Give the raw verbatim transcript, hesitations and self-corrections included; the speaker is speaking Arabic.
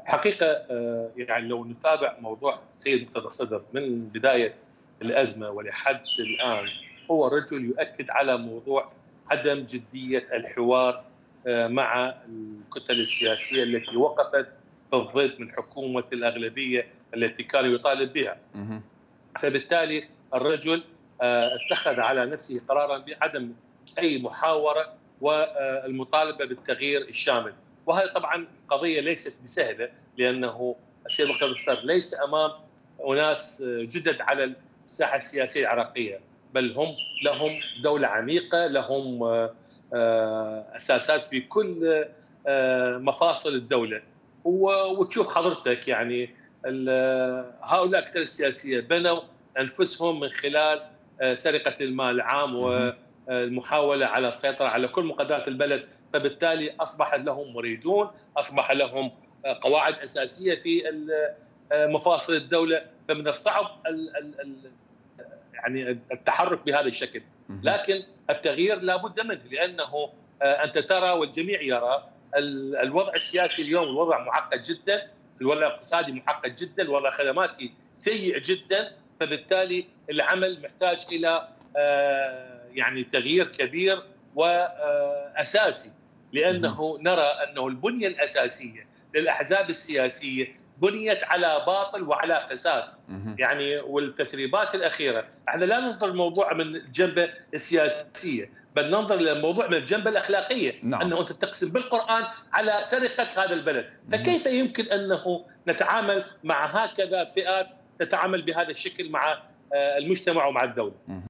حقيقة آه، يعني لو نتابع موضوع السيد مرتضى الصدر من بداية الأزمة ولحد الآن، هو رجل يؤكد على موضوع عدم جدية الحوار آه، مع الكتل السياسية التي وقفت بالضد من حكومة الأغلبية التي كان يطالب بها. اهم. فبالتالي الرجل آه، اتخذ على نفسه قرارا بعدم اي محاوره والمطالبه بالتغيير الشامل، وهذه طبعا قضيه ليست بسهله، لانه السيد مرتضى الصدر ليس امام اناس جدد على الساحه السياسيه العراقيه، بل هم لهم دوله عميقه، لهم آه، آه، اساسات في كل آه، مفاصل الدوله. وتشوف حضرتك يعني هؤلاء الكتل السياسيه بنوا انفسهم من خلال آه، سرقه المال العام اهم. والمحاوله على السيطره على كل مقدرات البلد، فبالتالي اصبح لهم مريدون، اصبح لهم آه، قواعد اساسيه في آه، مفاصل الدوله، فمن الصعب ال ال ال يعني التحرك بهذا الشكل. اهم. لكن التغيير لا بد منه، لانه آه، انت ترى والجميع يرى الوضع السياسي اليوم الوضع معقد جدا، الوضع الاقتصادي معقد جدا، الوضع الخدماتي سيء جدا، فبالتالي العمل محتاج الى آه، يعني تغيير كبير واساسي، اهم. لانه نرى انه البنيه الاساسيه للاحزاب السياسيه بنيت على باطل وعلى فساد. اهم. يعني والتسريبات الاخيره، احنا لا ننظر الموضوع من الجنبه السياسيه، بل ننظر للموضوع من الجنبه الاخلاقيه، نعم. انه انت تقسم بالقران على سرقه هذا البلد، اهم. فكيف يمكن انه نتعامل مع هكذا فئات تتعامل بهذا الشكل مع آه، المجتمع ومع الدوله؟ اهم.